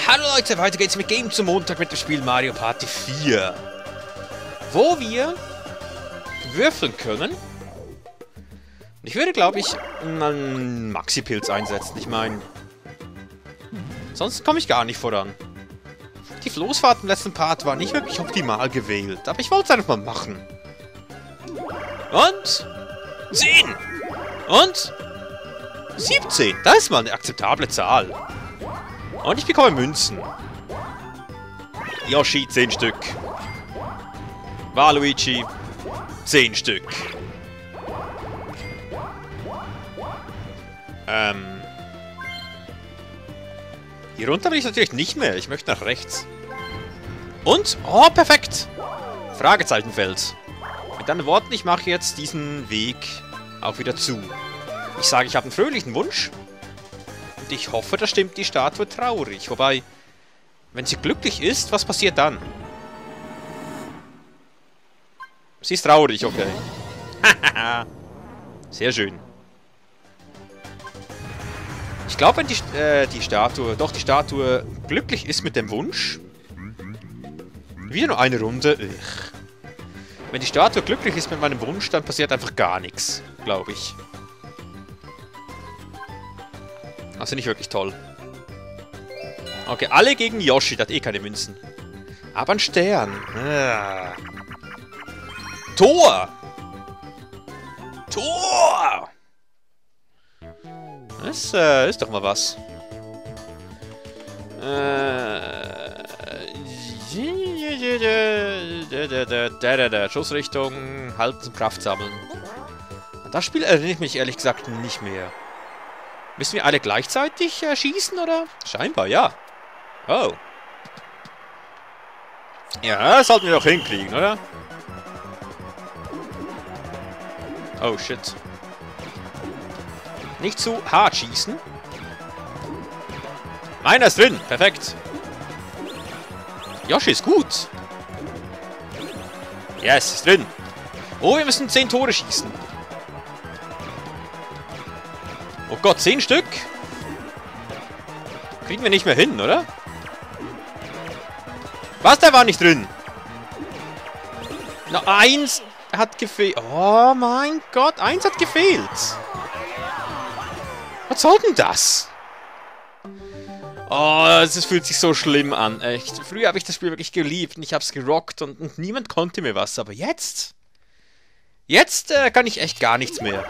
Hallo Leute, weiter geht's mit Game zum Montag mit dem Spiel Mario Party 4. Wo wir würfeln können. Und ich würde, glaube ich, einen Maxi-Pilz einsetzen. Ich meine, sonst komme ich gar nicht voran. Die Floßfahrt im letzten Part war nicht wirklich optimal gewählt, aber ich wollte es einfach mal machen. Und 10 und 17. Das ist mal eine akzeptable Zahl. Und ich bekomme Münzen. Yoshi 10 Stück. Waluigi 10 Stück. Hier runter will ich natürlich nicht mehr. Ich möchte nach rechts. Und? Oh, perfekt. Fragezeichenfeld. Mit anderen Worten, ich mache jetzt diesen Weg auch wieder zu. Ich sage, ich habe einen fröhlichen Wunsch. Und ich hoffe, da stimmt die Statue traurig. Wobei, wenn sie glücklich ist, was passiert dann? Sie ist traurig, okay. Hahaha. Sehr schön. Ich glaube, wenn die Statue glücklich ist mit dem Wunsch. Wieder nur eine Runde. Wenn die Statue glücklich ist mit meinem Wunsch, dann passiert einfach gar nichts, glaube ich. Also nicht wirklich toll. Okay, alle gegen Yoshi, der hat eh keine Münzen. Aber ein Stern. Tor! Tor! Das ist doch mal was. Schussrichtung, halten zum Kraft sammeln. An das Spiel erinnere ich mich ehrlich gesagt nicht mehr. Müssen wir alle gleichzeitig schießen, oder? Scheinbar, ja. Oh. Ja, das sollten wir doch hinkriegen, oder? Oh, shit. Nicht zu hart schießen. Meiner ist drin. Perfekt. Yoshi ist gut. Yes, ist drin. Oh, wir müssen 10 Tore schießen. Oh Gott, 10 Stück? Kriegen wir nicht mehr hin, oder? Was, der war nicht drin? Na, 1 hat gefehlt. Oh mein Gott, 1 hat gefehlt. Was soll denn das? Oh, es fühlt sich so schlimm an, echt. Früher habe ich das Spiel wirklich geliebt und ich habe es gerockt und niemand konnte mir was. Aber jetzt? Jetzt kann ich echt gar nichts mehr.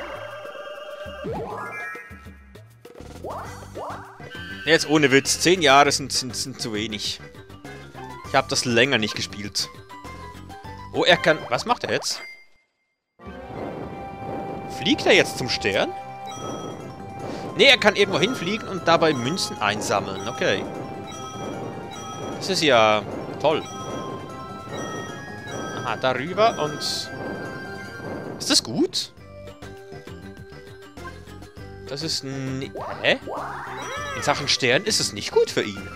Jetzt ohne Witz, 10 Jahre sind zu wenig. Ich habe das länger nicht gespielt. Oh, er kann... Was macht er jetzt? Fliegt er jetzt zum Stern? Ne, er kann irgendwo hinfliegen und dabei Münzen einsammeln. Okay. Das ist ja toll. Aha, darüber und... Ist das gut? Das ist... Hä? In Sachen Stern ist es nicht gut für ihn.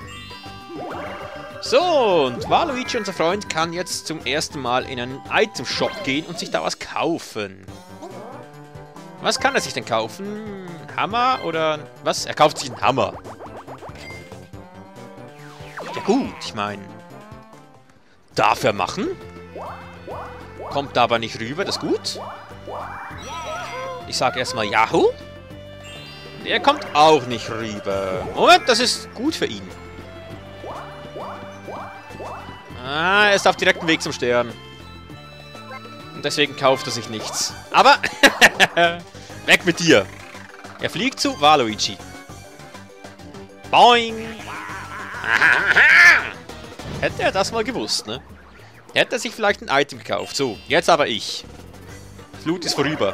So, und Waluigi, unser Freund, kann jetzt zum ersten Mal in einen Item-Shop gehen und sich da was kaufen. Was kann er sich denn kaufen? Hammer oder... Was? Er kauft sich einen Hammer. Ja gut, ich meine... Darf er machen? Kommt da aber nicht rüber, das ist gut. Ich sage erstmal Yahoo. Der kommt auch nicht rüber. Moment, das ist gut für ihn. Ah, er ist auf direktem Weg zum Stern. Und deswegen kauft er sich nichts. Aber... Weg mit dir. Er fliegt zu Waluigi. Boing. Hätte er das mal gewusst, ne? Hätte er sich vielleicht ein Item gekauft. So, jetzt aber ich. Flut ist vorüber.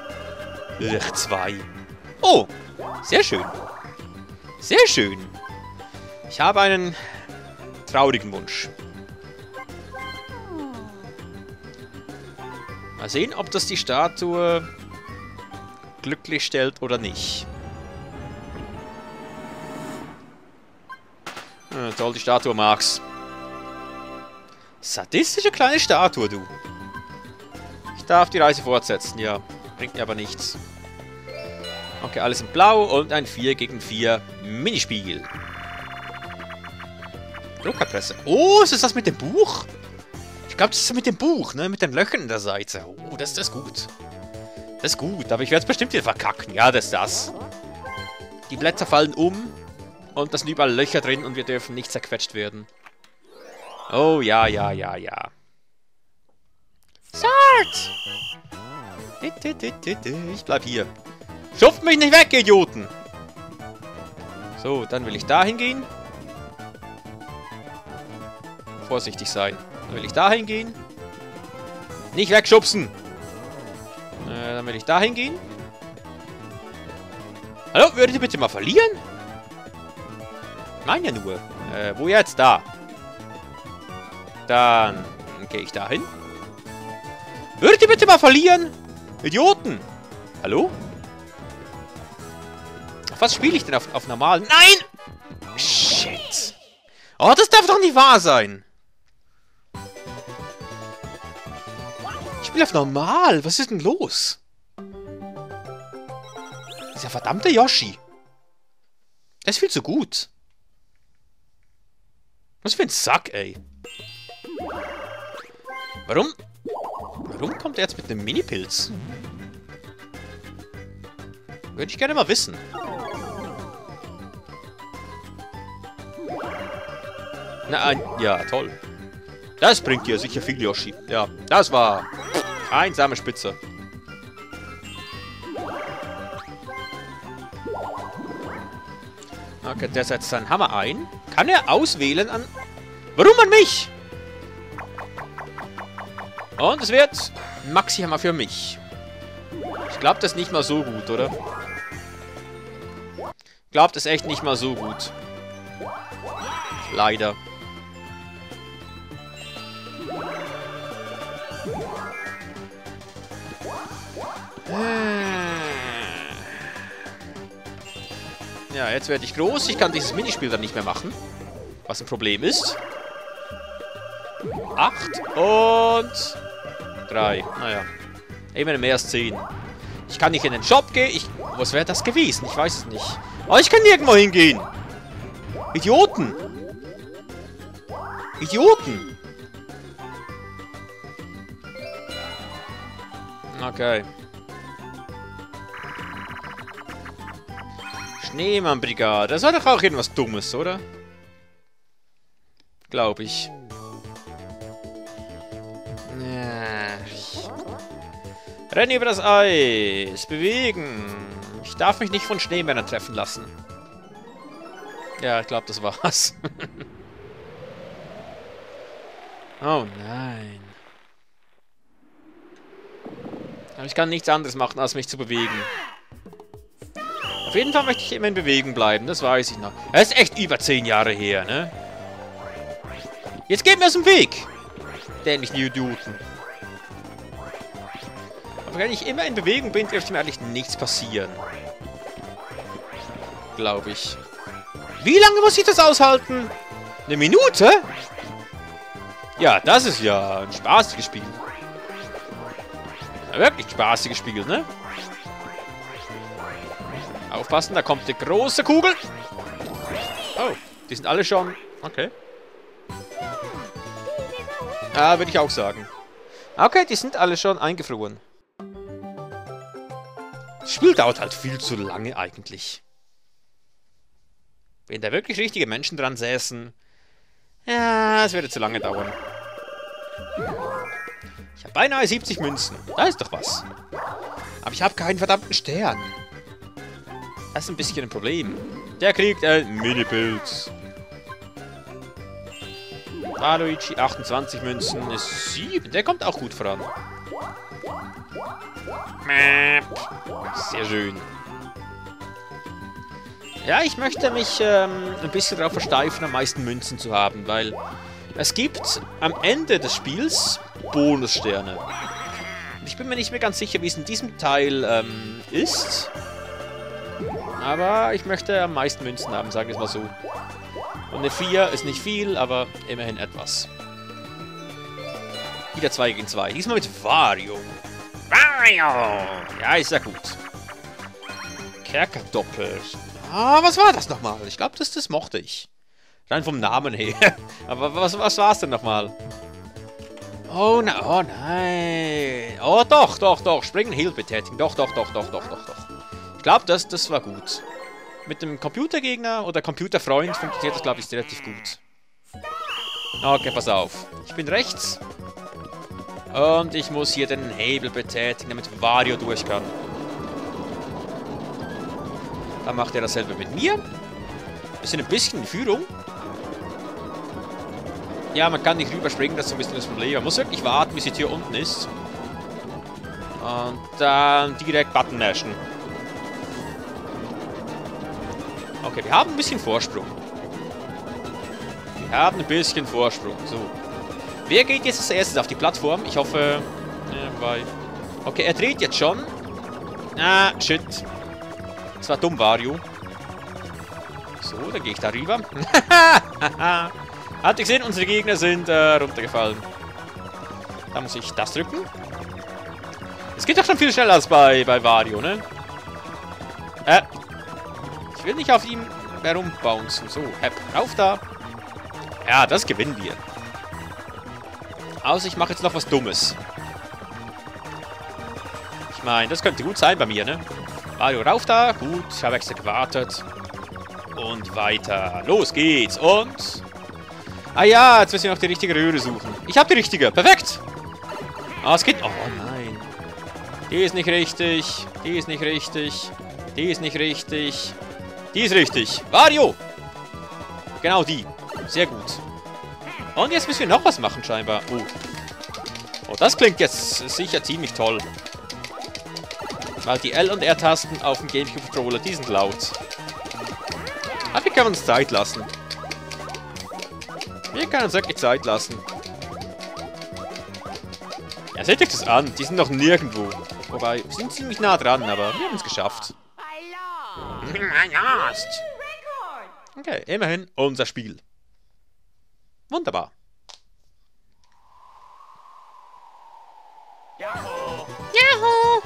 2. Oh, sehr schön. Sehr schön. Ich habe einen traurigen Wunsch. Mal sehen, ob das die Statue glücklich stellt oder nicht. Toll, die Statue mag's. Sadistische kleine Statue, du. Ich darf die Reise fortsetzen, ja. Bringt mir aber nichts. Okay, alles in Blau und ein 4 gegen 4 Minispiel. Druckerpresse. Oh, ist das das mit dem Buch? Ich glaube, das ist mit dem Buch, ne? Mit den Löchern in der Seite. Oh, das ist gut. Das ist gut, aber ich werde es bestimmt wieder verkacken. Ja, das ist das. Die Blätter fallen um und da sind überall Löcher drin und wir dürfen nicht zerquetscht werden. Oh, ja, ja, ja, ja. Sword! Ich bleib hier. Schupft mich nicht weg, Idioten! So, dann will ich da hingehen. Vorsichtig sein. Dann will ich da hingehen. Nicht wegschubsen! Dann will ich da hingehen. Hallo, würdet ihr bitte mal verlieren? Ich meine ja nur. Wo jetzt? Da. Dann gehe ich da hin. Würdet ihr bitte mal verlieren? Idioten! Hallo? Auf was spiele ich denn auf normal? Nein! Shit! Oh, das darf doch nicht wahr sein! Ich spiele auf normal. Was ist denn los? Dieser verdammte Yoshi. Der ist viel zu gut. Was für ein Sack, ey. Warum kommt er jetzt mit einem Mini-Pilz? Würde ich gerne mal wissen. Na, ja, toll. Das bringt dir sicher viel, Yoshi. Ja, das war einsame Spitze. Okay, der setzt seinen Hammer ein. Kann er auswählen an... Warum an mich? Und es wird Maxi-Hammer für mich. Ich glaube, das ist nicht mal so gut, oder? Ich glaube, das ist echt nicht mal so gut. Leider. Ja, jetzt werde ich groß. Ich kann dieses Minispiel dann nicht mehr machen. Was ein Problem ist. 8 und 3. Naja. Immerhin mehr als 10. Ich kann nicht in den Shop gehen. Was wäre das gewesen? Ich weiß es nicht. Oh, ich kann nirgendwo hingehen. Idioten. Idioten. Okay. Schneemann-Brigade. Das war doch auch irgendwas Dummes, oder? Glaube ich. Rennen über das Eis. Bewegen. Ich darf mich nicht von Schneemännern treffen lassen. Ja, ich glaube, das war's. Oh nein. Aber ich kann nichts anderes machen, als mich zu bewegen. Auf jeden Fall möchte ich immer in Bewegung bleiben, das weiß ich noch. Es ist echt über 10 Jahre her, ne? Jetzt geht mir aus dem Weg! Dämlichen Idioten. Aber wenn ich immer in Bewegung bin, dürfte mir eigentlich nichts passieren. Glaube ich. Wie lange muss ich das aushalten? 1 Minute? Ja, das ist ja ein spaßiges Spiel. Ja, wirklich ein spaßiges Spiel, ne? Aufpassen, da kommt die große Kugel. Oh, die sind alle schon... Okay. Ja, würde ich auch sagen. Okay, die sind alle schon eingefroren. Das Spiel dauert halt viel zu lange eigentlich. Wenn da wirklich richtige Menschen dran säßen... Ja, es würde zu lange dauern. Ich habe beinahe 70 Münzen. Da ist doch was. Aber ich habe keinen verdammten Stern. Das ist ein bisschen ein Problem. Der kriegt ein Mini-Pilz. Waluigi, 28 Münzen, ist 7. Der kommt auch gut voran. Sehr schön. Ja, ich möchte mich ein bisschen darauf versteifen, am meisten Münzen zu haben, weil es gibt am Ende des Spiels Bonussterne. Ich bin mir nicht mehr ganz sicher, wie es in diesem Teil ist. Aber ich möchte am meisten Münzen haben, sagen wir es mal so. Und eine 4 ist nicht viel, aber immerhin etwas. Wieder 2 gegen 2. Diesmal mit Wario. Wario! Ja, ist ja gut. Kerkerdoppel. Ah, was war das nochmal? Ich glaube, das mochte ich. Rein vom Namen her. Aber was war's denn nochmal? Oh, oh nein. Oh, doch. Springen, Heal betätigen. Doch. Ich glaube, das war gut. Mit dem Computergegner oder Computerfreund funktioniert das, glaube ich, relativ gut. Okay, pass auf. Ich bin rechts. Und ich muss hier den Hebel betätigen, damit Wario durch kann. Dann macht er dasselbe mit mir. Wir sind ein bisschen in Führung. Ja, man kann nicht rüberspringen, das ist so ein bisschen das Problem. Man muss wirklich warten, bis die Tür unten ist. Und dann direkt Button mashen. Okay, wir haben ein bisschen Vorsprung. So. Wer geht jetzt als erstes auf die Plattform? Ich hoffe... Okay, er dreht jetzt schon. Ah, shit. Das war dumm, Wario. So, dann gehe ich da rüber. Habt ihr gesehen, unsere Gegner sind runtergefallen. Da muss ich das drücken. Es geht doch schon viel schneller als bei Wario, ne? Ich will nicht auf ihm herumbouncen. So, rauf da. Ja, das gewinnen wir. Außer ich mache jetzt noch was Dummes. Ich meine, das könnte gut sein bei mir, ne? Wario, rauf da. Gut, ich habe extra gewartet. Und weiter. Los geht's. Und... Ah ja, jetzt müssen wir noch die richtige Röhre suchen. Ich habe die richtige. Perfekt. Ah, es geht... Oh nein. Die ist nicht richtig. Die ist nicht richtig. Die ist nicht richtig. Die ist richtig. Wario. Genau die. Sehr gut. Und jetzt müssen wir noch was machen, scheinbar. Oh, das klingt jetzt sicher ziemlich toll. Weil die L- und R-Tasten auf dem GameCube-Controller, die sind laut. Aber wir können uns Zeit lassen. Wir können uns wirklich Zeit lassen. Ja, seht euch das an. Die sind noch nirgendwo. Wobei, wir sind ziemlich nah dran, aber wir haben es geschafft. Okay, immerhin unser Spiel. Wunderbar. Juhu!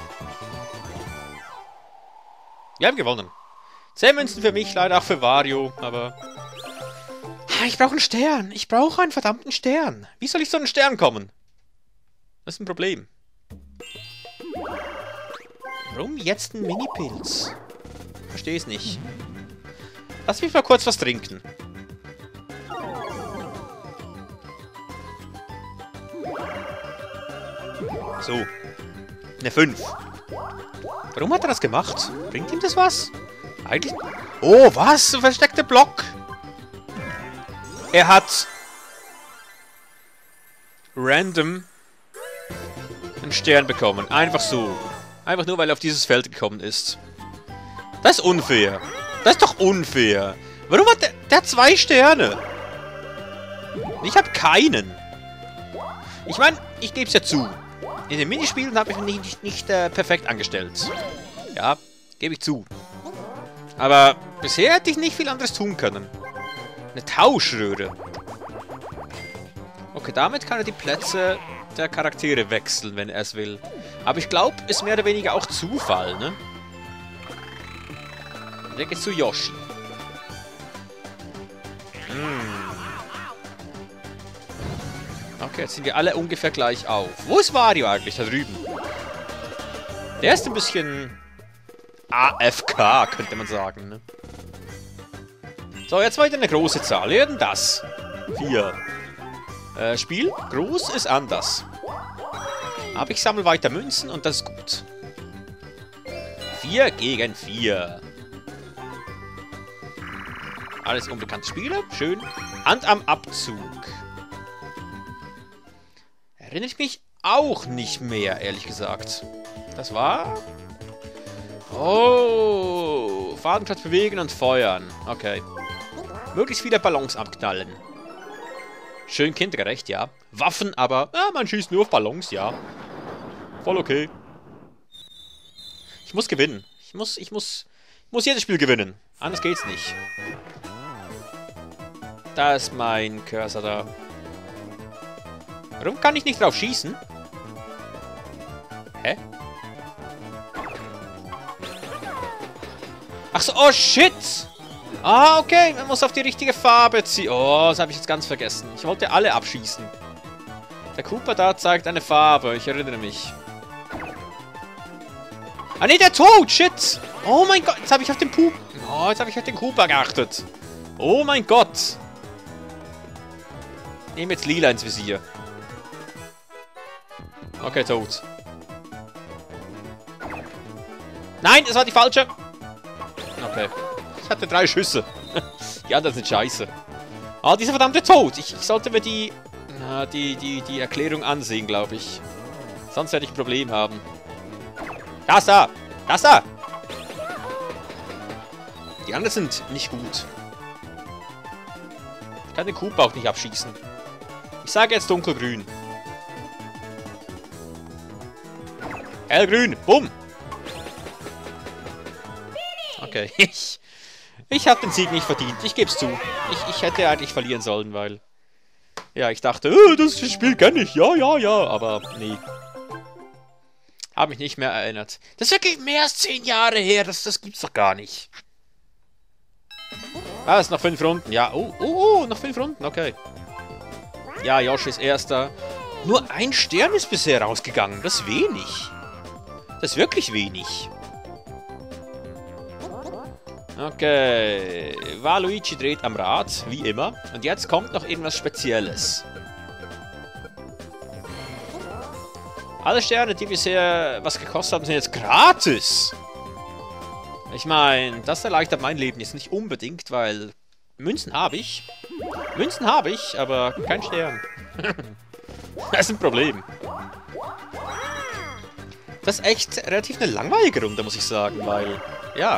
Wir haben gewonnen. 10 Münzen für mich, leider auch für Wario, aber... Ich brauche einen Stern. Ich brauche einen verdammten Stern. Wie soll ich so einen Stern kommen? Das ist ein Problem. Warum jetzt ein Mini-Pilz? Verstehe es nicht. Lass mich mal kurz was trinken. So. Eine 5. Warum hat er das gemacht? Bringt ihm das was? Eigentlich... Oh, was? Ein versteckter Block. Er hat... random... einen Stern bekommen. Einfach so. Einfach nur, weil er auf dieses Feld gekommen ist. Das ist unfair. Das ist doch unfair. Warum hat der hat 2 Sterne? Ich habe keinen. Ich meine, ich gebe es ja zu. In den Minispielen habe ich mich nicht perfekt angestellt. Ja, gebe ich zu. Aber bisher hätte ich nicht viel anderes tun können. Eine Tauschröhre. Okay, damit kann er die Plätze der Charaktere wechseln, wenn er es will. Aber ich glaube, ist mehr oder weniger auch Zufall, ne? Der geht zu Yoshi. Okay, jetzt sind wir alle ungefähr gleich auf. Wo ist Wario eigentlich? Da drüben. Der ist ein bisschen... AFK, könnte man sagen, ne? So, jetzt weiter eine große Zahl. Wer denn das? 4. Spiel. Groß ist anders. Aber ich sammle weiter Münzen und das ist gut. 4 gegen 4. Alles unbekannte Spieler. Schön. Hand am Abzug. Erinnere ich mich auch nicht mehr, ehrlich gesagt. Das war... Oh. Fadenkreuz bewegen und feuern. Okay. Möglichst viele Ballons abknallen. Schön kindgerecht, ja. Waffen, aber... Ja, man schießt nur auf Ballons, ja. Voll okay. Ich muss gewinnen. Ich muss jedes Spiel gewinnen. Anders geht's nicht. Da ist mein Cursor da. Warum kann ich nicht drauf schießen? Hä? Ach so, oh shit! Ah, okay, man muss auf die richtige Farbe ziehen. Oh, das habe ich jetzt ganz vergessen. Ich wollte alle abschießen. Der Koopa da zeigt eine Farbe, ich erinnere mich. Ah nee, der Toad, shit! Oh mein Gott, jetzt habe ich auf den Pup... Oh, jetzt habe ich auf den Koopa geachtet. Oh mein Gott. Nehme jetzt Lila ins Visier. Okay, Toad. Nein, das war die falsche. Okay. Ich hatte 3 Schüsse. Die anderen sind scheiße. Ah, dieser verdammte Toad. Ich sollte mir die Erklärung ansehen, glaube ich. Sonst werde ich ein Problem haben. Das da! Das da! Die anderen sind nicht gut. Ich kann den Koopa auch nicht abschießen. Ich sage jetzt dunkelgrün. Hellgrün! Bumm! Okay, ich habe den Sieg nicht verdient. Ich gebe es zu. Ich hätte eigentlich verlieren sollen, weil... Ja, ich dachte, das Spiel kenne ich. Ja, ja, ja. Aber nee. Habe mich nicht mehr erinnert. Das ist wirklich mehr als 10 Jahre her. Das gibt's doch gar nicht. Ah, es sind noch 5 Runden. Ja, noch 5 Runden. Okay. Ja, Yoshi ist Erster. Nur 1 Stern ist bisher rausgegangen. Das ist wenig. Das ist wirklich wenig. Okay, Waluigi dreht am Rad, wie immer. Und jetzt kommt noch irgendwas Spezielles. Alle Sterne, die bisher was gekostet haben, sind jetzt gratis. Ich meine, das erleichtert mein Leben jetzt nicht unbedingt, weil Münzen habe ich. Münzen habe ich, aber kein Stern. Das ist ein Problem. Das ist echt relativ eine langweilige Runde, muss ich sagen, weil, ja...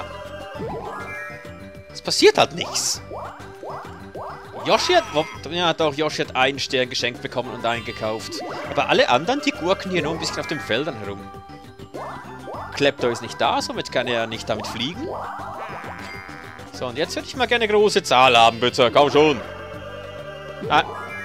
Es passiert halt nichts. Yoshi hat... Ja doch, Yoshi hat 1 Stern geschenkt bekommen und einen gekauft. Aber alle anderen, die gurken hier nur ein bisschen auf den Feldern herum. Klepto ist nicht da, somit kann er nicht damit fliegen. So, und jetzt würde ich mal gerne eine große Zahl haben, bitte. Komm schon. Ah.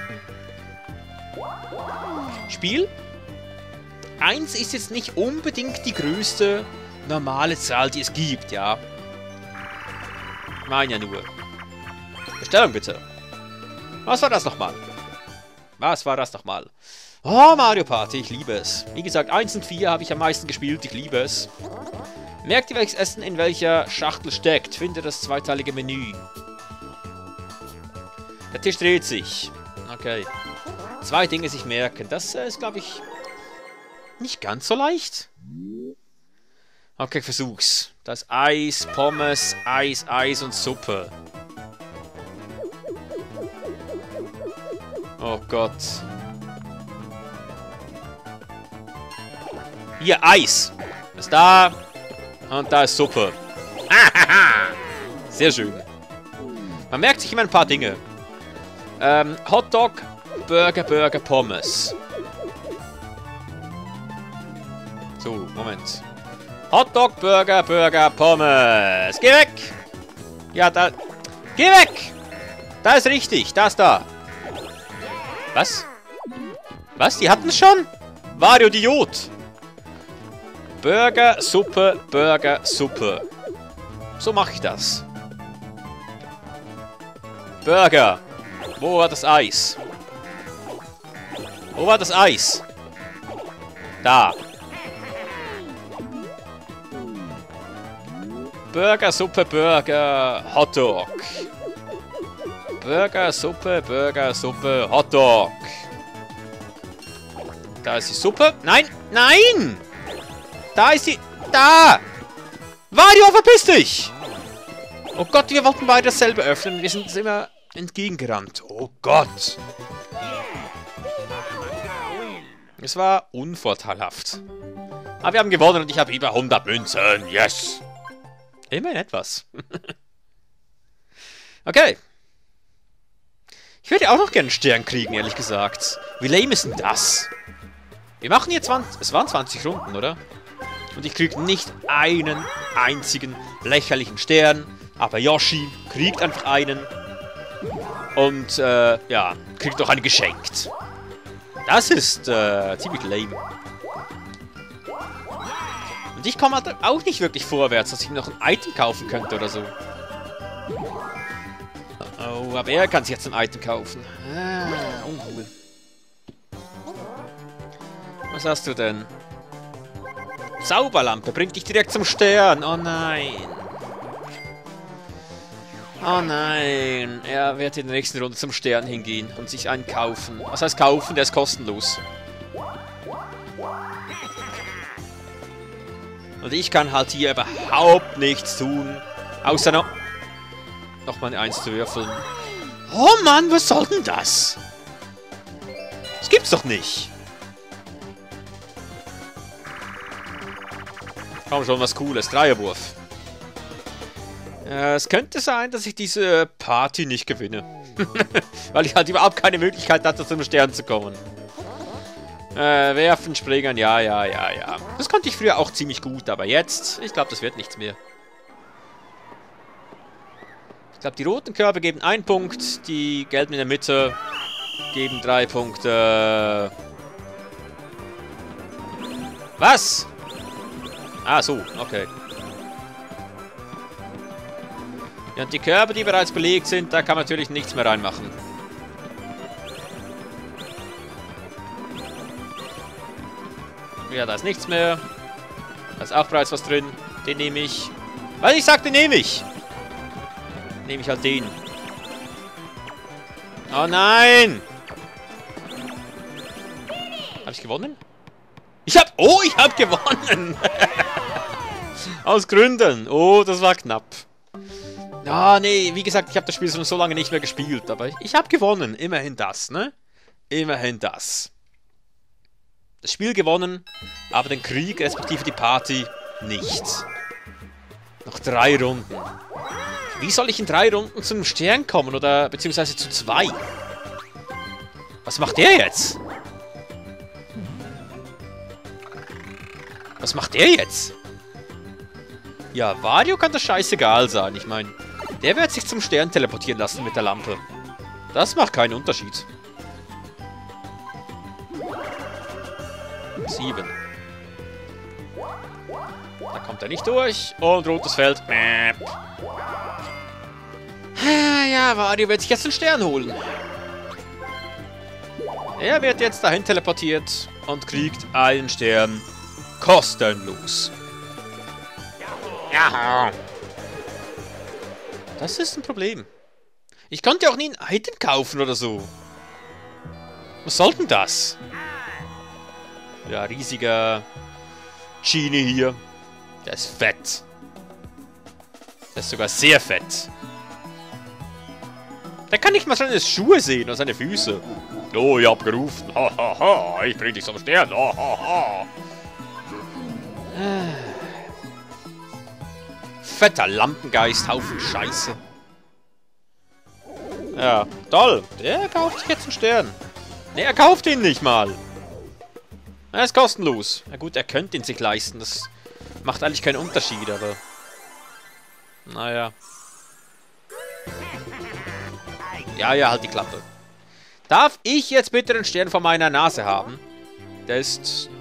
Spiel. 1 ist jetzt nicht unbedingt die größte normale Zahl, die es gibt, ja. Meine ja nur. Bestellung bitte. Was war das nochmal? Was war das nochmal? Oh, Mario Party, ich liebe es. Wie gesagt, 1 und 4 habe ich am meisten gespielt, ich liebe es. Merkt ihr, welches Essen in welcher Schachtel steckt? Finde das zweiteilige Menü. Der Tisch dreht sich. Okay. 2 Dinge sich merken. Das ist, glaube ich, nicht ganz so leicht. Okay, versuch's. Das Eis, Pommes, Eis und Suppe. Oh Gott. Hier, Eis. Ist da. Und da ist Suppe. Sehr schön. Man merkt sich immer ein paar Dinge. Hotdog, Burger, Pommes. So, Moment. Hotdog, Burger, Pommes. Geh weg! Ja, da... Geh weg! Da ist richtig. Da ist da. Was? Was? Die hatten es schon? Wario Idiot. Burger, Suppe. So mache ich das. Burger. Wo war das Eis? Wo war das Eis? Da. Burger, Suppe, Burger, Hotdog. Burger, Suppe, Hotdog. Da ist die Suppe. Nein, nein! Da ist die... Da! Wario, verpiss dich! Oh Gott, wir wollten beide dasselbe öffnen. Wir sind uns immer entgegengerannt. Oh Gott. Es war unvorteilhaft. Aber wir haben gewonnen und ich habe über 100 Münzen. Yes! Immerhin etwas. Okay. Ich würde auch noch gerne einen Stern kriegen, ehrlich gesagt. Wie lame ist denn das? Wir machen hier 20... Es waren 20 Runden, oder? Und ich kriege nicht einen einzigen lächerlichen Stern. Aber Yoshi kriegt einfach einen. Und, ja, kriegt auch einen geschenkt. Das ist, ziemlich lame. Und ich komme halt auch nicht wirklich vorwärts, dass ich noch ein Item kaufen könnte oder so. Oh, aber er kann sich jetzt ein Item kaufen. Ah, uncool. Was hast du denn? Zauberlampe bringt dich direkt zum Stern. Oh nein. Oh nein. Er wird in der nächsten Runde zum Stern hingehen und sich einen kaufen. Was heißt kaufen? Der ist kostenlos. Und ich kann halt hier überhaupt nichts tun. Außer noch mal eine 1 zu würfeln. Oh Mann, was soll denn das? Das gibt's doch nicht. Komm schon, was Cooles. Dreierwurf. Es könnte sein, dass ich diese Party nicht gewinne. Weil ich halt überhaupt keine Möglichkeit hatte, zum Stern zu kommen. Werfen, springen, ja. Das konnte ich früher auch ziemlich gut, aber jetzt, ich glaube, das wird nichts mehr. Ich glaube, die roten Körbe geben 1 Punkt, die gelben in der Mitte geben 3 Punkte. Was? Ah, so, okay. Ja, und die Körbe, die bereits belegt sind, da kann man natürlich nichts mehr reinmachen. Ja, da ist nichts mehr. Da ist auch bereits was drin. Den nehme ich. Weil ich sagte, nehme ich. Nehme ich halt den. Oh nein! Habe ich gewonnen? Ich hab gewonnen! Aus Gründen. Oh, das war knapp. Ah, nee, wie gesagt, ich habe das Spiel schon so lange nicht mehr gespielt. Aber ich habe gewonnen. Immerhin das, ne? Immerhin das. Das Spiel gewonnen, aber den Krieg, respektive die Party, nicht. Noch 3 Runden. Wie soll ich in 3 Runden zum Stern kommen? Oder beziehungsweise zu 2? Was macht der jetzt? Was macht der jetzt? Ja, Wario kann das scheißegal sein. Ich meine, der wird sich zum Stern teleportieren lassen mit der Lampe. Das macht keinen Unterschied. 7. Da kommt er nicht durch. Und rotes Feld. Ja, Wario wird sich jetzt einen Stern holen. Er wird jetzt dahin teleportiert und kriegt einen Stern kostenlos. Ja. Das ist ein Problem. Ich konnte auch nie ein Item kaufen oder so. Was soll denn das? Ja, riesiger Genie hier. Der ist fett. Der ist sogar sehr fett. Der kann nicht mal seine Schuhe sehen oder seine Füße. Oh, ich hab gerufen. Hahaha, ich bring dich zum Stern. Fetter Lampengeist, Haufen Scheiße. Ja, toll. Der kauft sich jetzt einen Stern. Ne, er kauft ihn nicht mal. Er ist kostenlos. Na gut, er könnte ihn sich leisten. Das macht eigentlich keinen Unterschied, aber... Naja. Ja, halt die Klappe. Darf ich jetzt bitte den Stern vor meiner Nase haben? Der ist...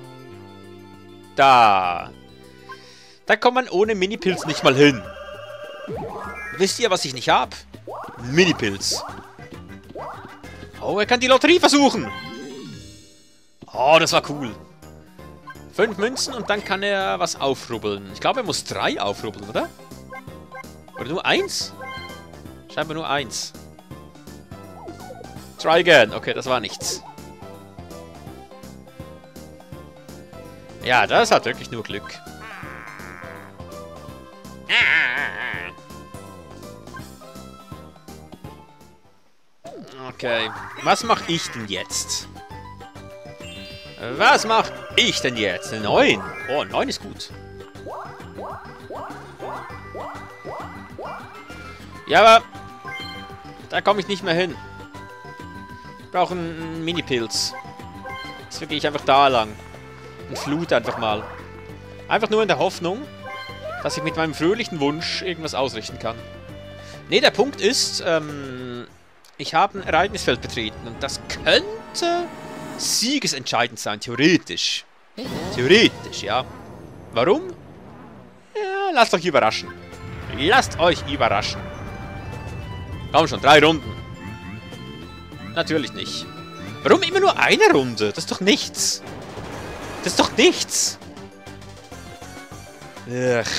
Da. Da kommt man ohne Minipilz nicht mal hin. Wisst ihr, was ich nicht habe? Minipilz. Oh, er kann die Lotterie versuchen. Oh, das war cool. 5 Münzen und dann kann er was aufrubbeln. Ich glaube, er muss 3 aufrubbeln, oder? Oder nur 1? Scheinbar nur 1. Try again. Okay, das war nichts. Ja, das hat wirklich nur Glück. Okay, was mache ich denn jetzt? Was mache ich denn jetzt? Eine 9. Oh, 9 ist gut. Ja, aber da komme ich nicht mehr hin. Ich brauche einen Mini-Pilz. Deswegen gehe ich einfach da lang. Und flute einfach mal. Einfach nur in der Hoffnung, dass ich mit meinem fröhlichen Wunsch irgendwas ausrichten kann. Ne, der Punkt ist, ich habe ein Ereignisfeld betreten. Und das könnte siegesentscheidend sein, theoretisch. Theoretisch, ja. Warum? Lasst euch überraschen. Lasst euch überraschen. Komm schon, 3 Runden. Natürlich nicht. Warum immer nur eine Runde? Das ist doch nichts. Das ist doch nichts. Ugh.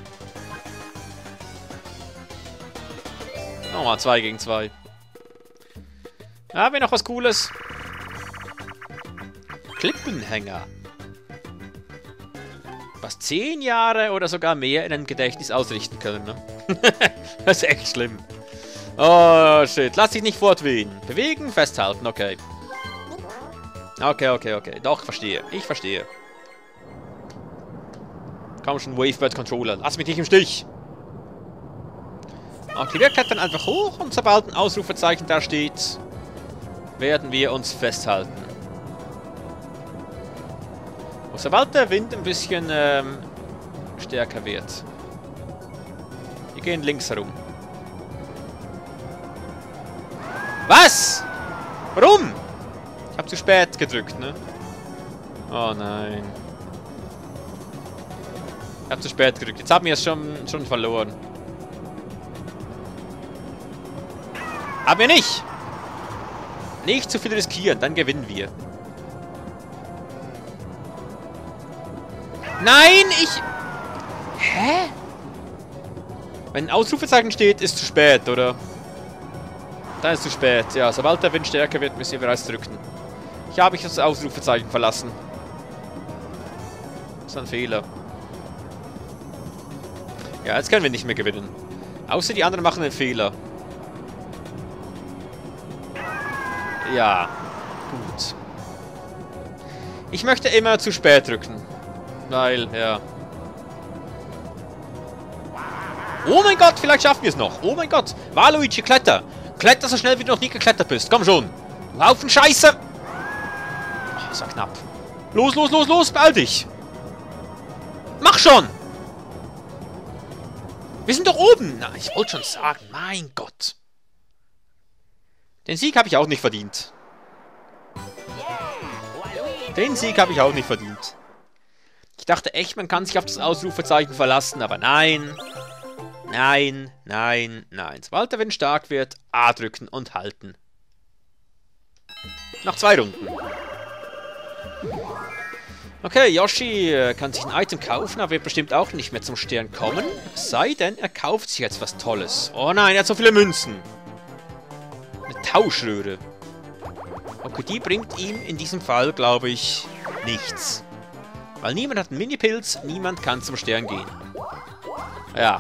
Nochmal 2 gegen 2. Haben wir noch was Cooles? Klippenhänger. Was 10 Jahre oder sogar mehr in einem Gedächtnis ausrichten können, ne? Das ist echt schlimm. Oh, shit. Lass dich nicht fortwehen. Bewegen, festhalten, okay. Okay. Doch, verstehe. Ich verstehe. Komm schon, Wavebird Controller. Lass mich nicht im Stich. Okay, wir klettern einfach hoch und sobald ein Ausrufezeichen da steht, werden wir uns festhalten. Und sobald der Wind ein bisschen stärker wird. Wir gehen links herum. Was? Warum? Ich habe zu spät gedrückt, ne? Oh nein. Ich habe zu spät gedrückt. Jetzt haben wir es schon verloren. Aber wir nicht. Nicht zu viel riskieren, dann gewinnen wir. Nein, Hä? Wenn ein Ausrufezeichen steht, ist zu spät, oder? Dann ist zu spät. Ja, sobald der Wind stärker wird, müssen wir bereits drücken. Ich habe das Ausrufezeichen verlassen. Das ist ein Fehler. Ja, jetzt können wir nicht mehr gewinnen. Außer die anderen machen einen Fehler. Ja, gut. Ich möchte immer zu spät drücken. Weil, ja. Oh mein Gott, vielleicht schaffen wir es noch. Oh mein Gott. Waluigi, kletter. Kletter so schnell, wie du noch nie geklettert bist. Komm schon. Laufen, Scheiße. Oh, das war knapp. Los, beeil dich. Mach schon. Wir sind doch oben. Na, ich wollte schon sagen. Mein Gott. Den Sieg habe ich auch nicht verdient. Den Sieg habe ich auch nicht verdient. Ich dachte echt, man kann sich auf das Ausrufezeichen verlassen, aber nein. Nein. Sobald der Wind stark wird, A drücken und halten. Noch 2 Runden. Okay, Yoshi kann sich ein Item kaufen, aber wird bestimmt auch nicht mehr zum Stern kommen. Es sei denn, er kauft sich jetzt was Tolles. Oh nein, er hat so viele Münzen. Eine Tauschröhre. Okay, die bringt ihm in diesem Fall, glaube ich, nichts. Weil niemand hat einen Mini-Pilz, niemand kann zum Stern gehen. Ja.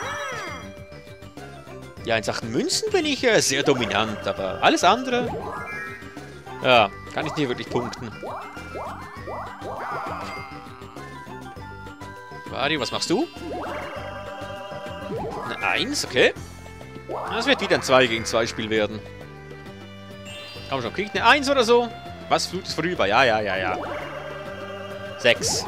Ja, in Sachen Münzen bin ich sehr dominant, aber alles andere... Ja, kann ich nicht wirklich punkten. Wario, was machst du? Eine 1, okay. Das wird wieder ein 2 gegen 2 Spiel werden. Komm schon, kriegt eine 1 oder so? Was, Flut ist vorüber? Ja. 6.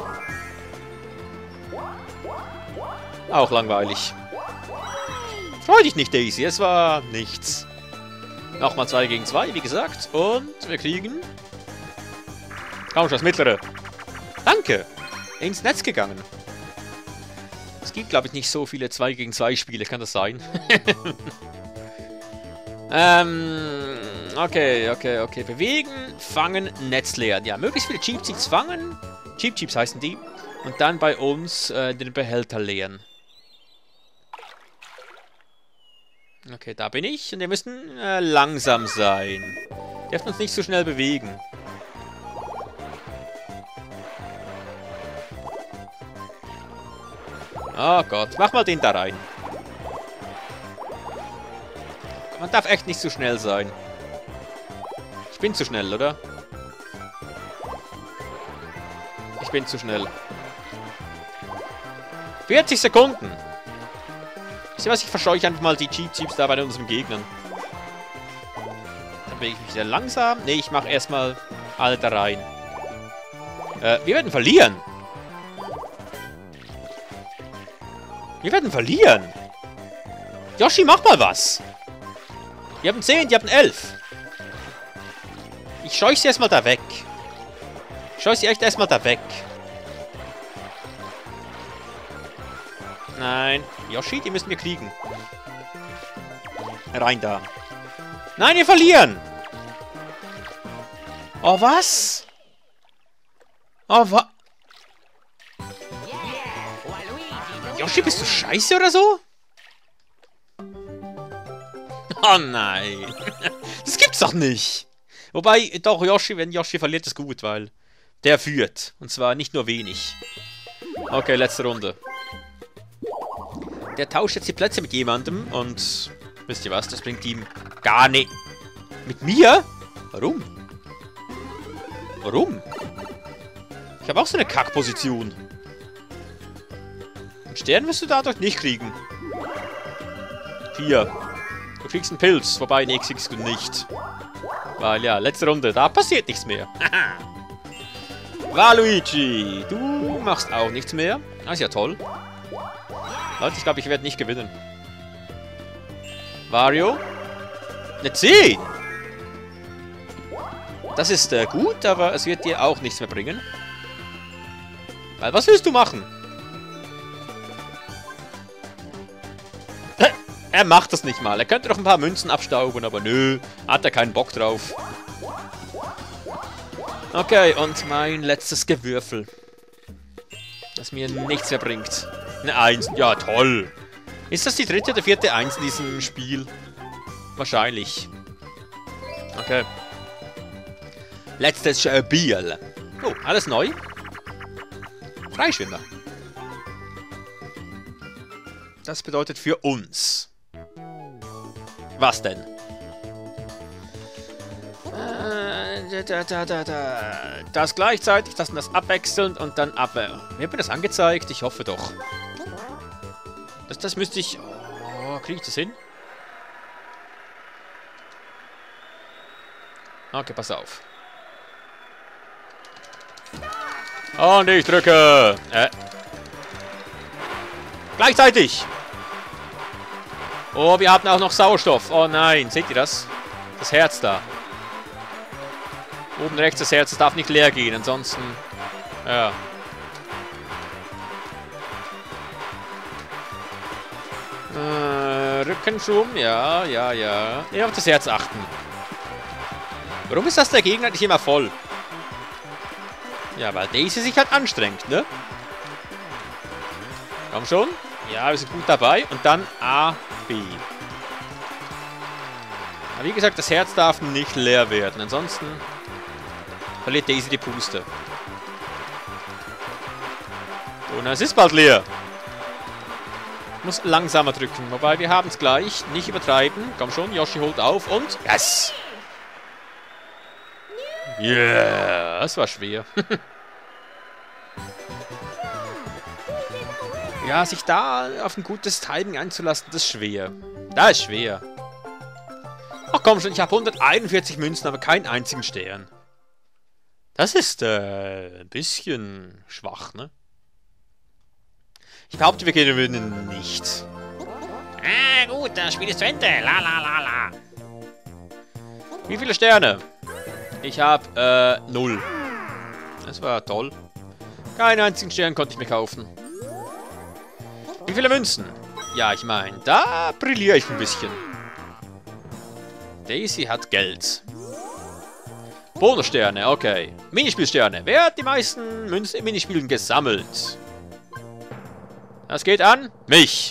Auch langweilig. Freu dich nicht, Daisy, es war nichts. Nochmal 2 gegen 2, wie gesagt. Und wir kriegen... Komm schon, das mittlere. Danke. Ins Netz gegangen. Es gibt, glaube ich, nicht so viele 2 gegen 2 Spiele, kann das sein? Okay. Bewegen, fangen, Netz leeren. Ja, möglichst viele Cheap Cheeps fangen. Cheap Cheeps heißen die. Und dann bei uns den Behälter leeren. Okay, da bin ich. Und wir müssen langsam sein. Wir dürfen uns nicht so schnell bewegen. Oh Gott, mach mal den da rein. Man darf echt nicht so schnell sein. Ich bin zu schnell, oder? Ich bin zu schnell. 40 Sekunden. Wisst ihr was, ich verscheuche einfach mal die Cheap Cheeps da bei unseren Gegnern. Dann bewege ich mich sehr langsam. Ne, ich mache erstmal alle da rein. Wir werden verlieren. Wir werden verlieren. Yoshi, mach mal was. Die haben 10, die haben 11. Ich scheuche sie erstmal da weg. Ich scheuche sie echt erstmal da weg. Nein. Yoshi, die müssen wir kriegen. Rein da. Nein, wir verlieren. Oh, was? Oh, was? Yoshi, bist du scheiße oder so? Oh nein. Das gibt's doch nicht. Wobei, doch, Yoshi, wenn Yoshi verliert, ist gut, weil der führt. Und zwar nicht nur wenig. Okay, letzte Runde. Der tauscht jetzt die Plätze mit jemandem und wisst ihr was, das bringt ihm gar nicht. Mit mir? Warum? Warum? Ich habe auch so eine Kackposition. Einen Stern wirst du dadurch nicht kriegen. 4. Du kriegst einen Pilz, wobei nächstes kriegst du nicht. Weil ja, letzte Runde, da passiert nichts mehr. Waluigi, du machst auch nichts mehr. Das ist ja toll. Leute, ich glaube, ich werde nicht gewinnen. Wario. Eine 10. Das ist gut, aber es wird dir auch nichts mehr bringen. Weil, was willst du machen? Er macht das nicht mal. Er könnte doch ein paar Münzen abstauben, aber nö. Hat er keinen Bock drauf. Okay, und mein letztes Gewürfel. Das mir nichts mehr bringt. Eine 1. Ja, toll. Ist das die dritte oder vierte 1 in diesem Spiel? Wahrscheinlich. Okay. Letztes Spiel. Oh, alles neu. Freischwimmer. Das bedeutet für uns. Was denn? Das gleichzeitig, das und das abwechselnd und dann abwehr. Mir wird das angezeigt? Ich hoffe doch. Das müsste ich... Oh, kriege ich das hin? Okay, pass auf. Und ich drücke. Gleichzeitig. Oh, wir haben auch noch Sauerstoff. Oh nein, seht ihr das? Das Herz da. Oben rechts das Herz, das darf nicht leer gehen, ansonsten... Ja. Rückenschwung, ja. Ihr auf das Herz achten. Warum ist das der Gegner nicht immer voll? Ja, weil Daisy sich halt anstrengt, ne? Komm schon. Ja, wir sind gut dabei. Und dann A, B. Aber wie gesagt, das Herz darf nicht leer werden. Ansonsten verliert Daisy die Puste. Und es ist bald leer. Ich muss langsamer drücken. Wobei, wir haben es gleich. Nicht übertreiben. Komm schon, Yoshi holt auf und... Yes! Yeah, das war schwer. Ja, sich da auf ein gutes Timing einzulassen, das ist schwer. Das ist schwer. Ach komm schon, ich habe 141 Münzen, aber keinen einzigen Stern. Das ist ein bisschen schwach, ne? Ich behaupte, wir gewinnen nicht. Ah, gut, das Spiel ist zu Ende. La la la la. Wie viele Sterne? Ich habe 0. Das war toll. Keinen einzigen Stern konnte ich mir kaufen. Wie viele Münzen? Ja, ich meine, da brilliere ich ein bisschen. Daisy hat Geld. Bonussterne, okay. Minispielsterne. Wer hat die meisten Münzen im Minispielen gesammelt? Das geht an mich.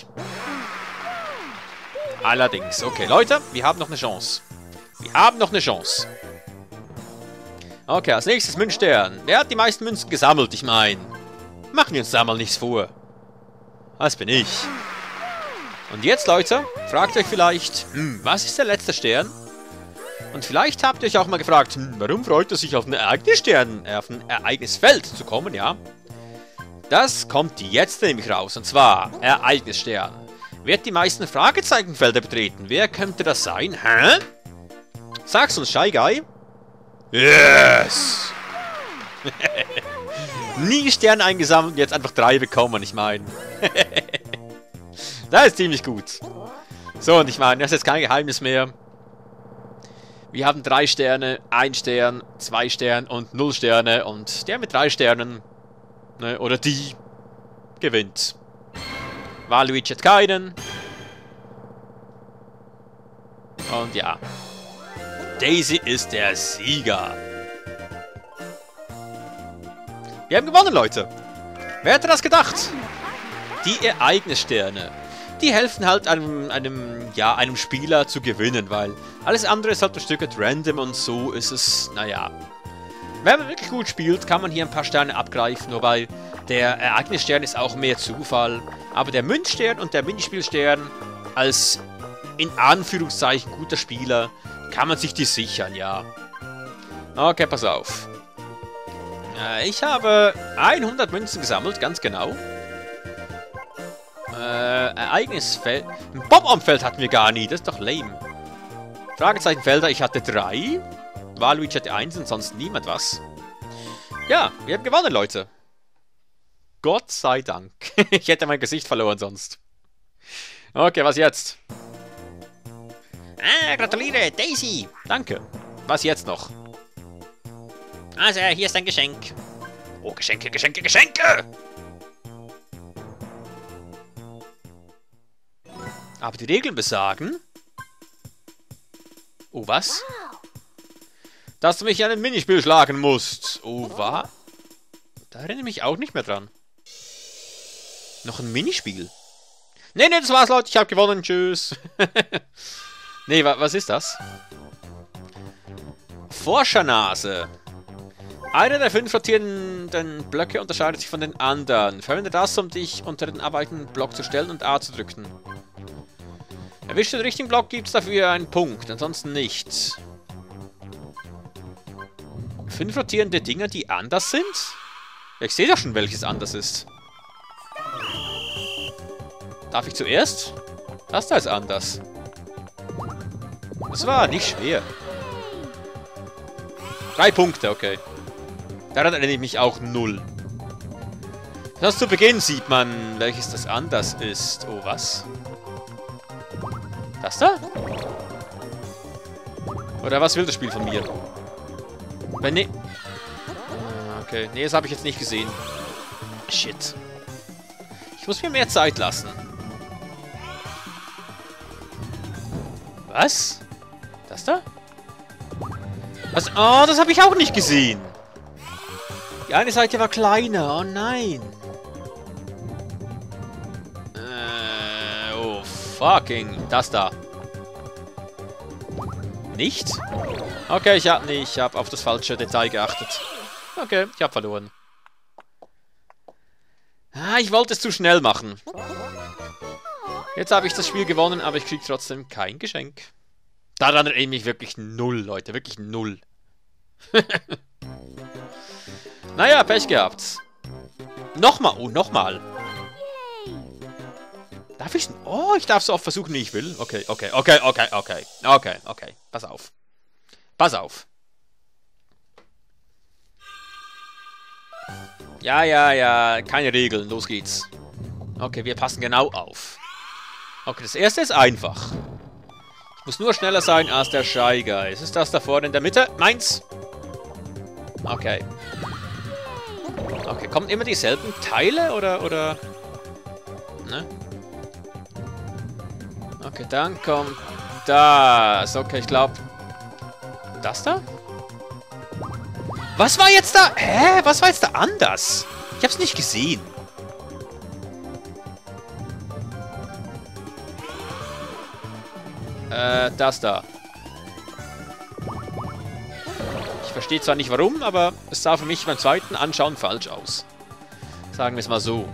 Allerdings. Okay, Leute, wir haben noch eine Chance. Wir haben noch eine Chance. Okay, als nächstes Münzstern. Wer hat die meisten Münzen gesammelt? Ich meine, machen wir uns da mal nichts vor. Das bin ich. Und jetzt, Leute, fragt euch vielleicht, was ist der letzte Stern? Und vielleicht habt ihr euch auch mal gefragt, warum freut er sich auf ein Ereignisstern, auf ein Ereignisfeld zu kommen, ja? Das kommt jetzt nämlich raus, und zwar Ereignisstern. Wer hat die meisten Fragezeichenfelder betreten? Wer könnte das sein? Hä? Sag's uns, Shy Guy. Yes! Nie Sterne eingesammelt und jetzt einfach 3 bekommen, ich meine. Das ist ziemlich gut. So, und ich meine, das ist jetzt kein Geheimnis mehr. Wir haben 3 Sterne, 1 Stern, 2 Sterne und 0 Sterne. Und der mit 3 Sternen, ne, oder die, gewinnt. Waluigi hat keinen. Und ja. Daisy ist der Sieger. Wir haben gewonnen, Leute. Wer hätte das gedacht? Die Ereignissterne. Die helfen halt einem Spieler zu gewinnen, weil alles andere ist halt ein Stück random und so ist es, naja. Wenn man wirklich gut spielt, kann man hier ein paar Sterne abgreifen, wobei der Ereignisstern ist auch mehr Zufall. Aber der Münzstern und der Minispielstern als in Anführungszeichen guter Spieler kann man sich die sichern, ja. Okay, pass auf. Ich habe 100 Münzen gesammelt, ganz genau. Ereignisfeld. Ein Bombenfeld hatten wir gar nie, das ist doch lame. Fragezeichenfelder, ich hatte 3. Waluigi hatte 1 und sonst niemand was. Ja, wir haben gewonnen, Leute. Gott sei Dank. Ich hätte mein Gesicht verloren sonst. Okay, was jetzt? Gratuliere, Daisy. Danke. Was jetzt noch? Also, hier ist ein Geschenk. Oh, Geschenke, Geschenke, Geschenke! Aber die Regeln besagen... Oh, was? Dass du mich an ein Minispiel schlagen musst. Oh, was? Da erinnere ich mich auch nicht mehr dran. Noch ein Minispiel? Nee, das war's, Leute. Ich habe gewonnen. Tschüss. Nee, was ist das? Forschernase. Einer der 5 rotierenden Blöcke unterscheidet sich von den anderen. Verwende das, um dich unter den abweichenden Block zu stellen und A zu drücken. Erwischst du den richtigen Block, gibt es dafür einen Punkt, ansonsten nichts. 5 rotierende Dinger, die anders sind? Ja, ich sehe doch schon, welches anders ist. Darf ich zuerst? Das da ist anders. Das war nicht schwer. 3 Punkte, okay. Daran erinnere ich mich auch 0. Das zu Beginn sieht man, welches das anders ist. Oh, was? Das da? Oder was will das Spiel von mir? Wenn ne... Okay, nee, das habe ich jetzt nicht gesehen. Shit. Ich muss mir mehr Zeit lassen. Was? Das da? Was? Oh, das habe ich auch nicht gesehen. Die eine Seite war kleiner. Oh nein. Oh, fucking. Das da. Nicht? Okay, ich habe auf das falsche Detail geachtet. Okay, ich habe verloren. Ah, ich wollte es zu schnell machen. Jetzt habe ich das Spiel gewonnen, aber ich kriege trotzdem kein Geschenk. Daran erinnere ich mich wirklich 0, Leute. Wirklich 0. Naja, Pech gehabt. Nochmal. Oh, nochmal. Darf ich... Oh, ich darf so oft versuchen, wie ich will. Okay. Pass auf. Pass auf. Ja. Keine Regeln. Los geht's. Okay, wir passen genau auf. Okay, das erste ist einfach. Ich muss nur schneller sein als der Shy Guy. Ist das da vorne in der Mitte? Meins. Okay. Okay, kommen immer dieselben Teile oder... Ne? Okay, dann kommt das. Okay, ich glaube... Das da? Was war jetzt da? Hä? Was war jetzt da anders? Ich hab's nicht gesehen. Das da. Ich verstehe zwar nicht warum, aber es sah für mich beim zweiten Anschauen falsch aus. Sagen wir es mal so.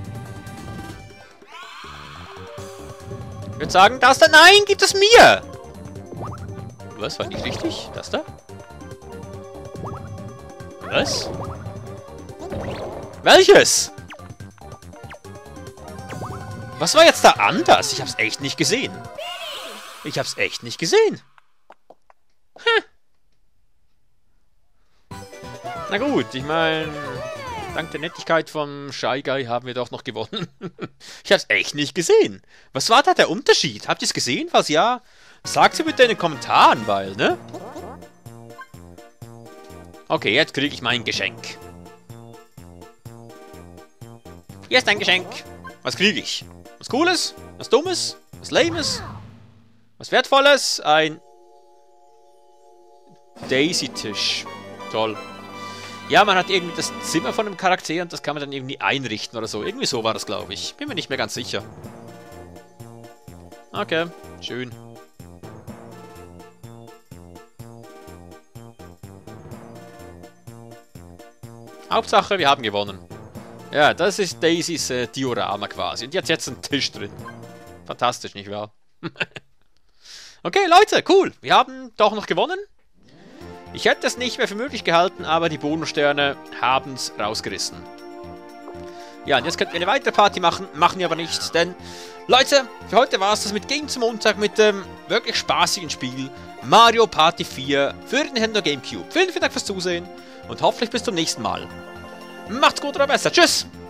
Ich würde sagen, das da... Nein, gib es mir! Was, war nicht richtig? Das da? Was? Welches? Was war jetzt da anders? Ich hab's echt nicht gesehen. Ich hab's echt nicht gesehen. Hm. Na gut, ich meine, dank der Nettigkeit vom Shy Guy haben wir doch noch gewonnen. Ich hab's echt nicht gesehen. Was war da der Unterschied? Habt ihr es gesehen? Was ja? Sagt sie bitte in den Kommentaren, weil, ne? Okay, jetzt kriege ich mein Geschenk. Hier ist ein Geschenk. Was kriege ich? Was Cooles? Was Dummes? Was Lames? Was Wertvolles? Ein Daisy-Tisch. Toll. Ja, man hat irgendwie das Zimmer von einem Charakter und das kann man dann irgendwie einrichten oder so. Irgendwie so war das, glaube ich. Bin mir nicht mehr ganz sicher. Okay, schön. Hauptsache, wir haben gewonnen. Ja, das ist Daisys Diorama quasi. Und die hat jetzt einen Tisch drin. Fantastisch, nicht wahr? Okay, Leute, cool. Wir haben doch noch gewonnen. Ich hätte es nicht mehr für möglich gehalten, aber die Bonussterne haben es rausgerissen. Ja, und jetzt könnten wir eine weitere Party machen. Machen wir aber nicht, denn... Leute, für heute war es das mit Game zum Montag mit dem wirklich spaßigen Spiel Mario Party 4 für den Nintendo GameCube. Vielen Dank fürs Zusehen und hoffentlich bis zum nächsten Mal. Macht's gut oder besser. Tschüss!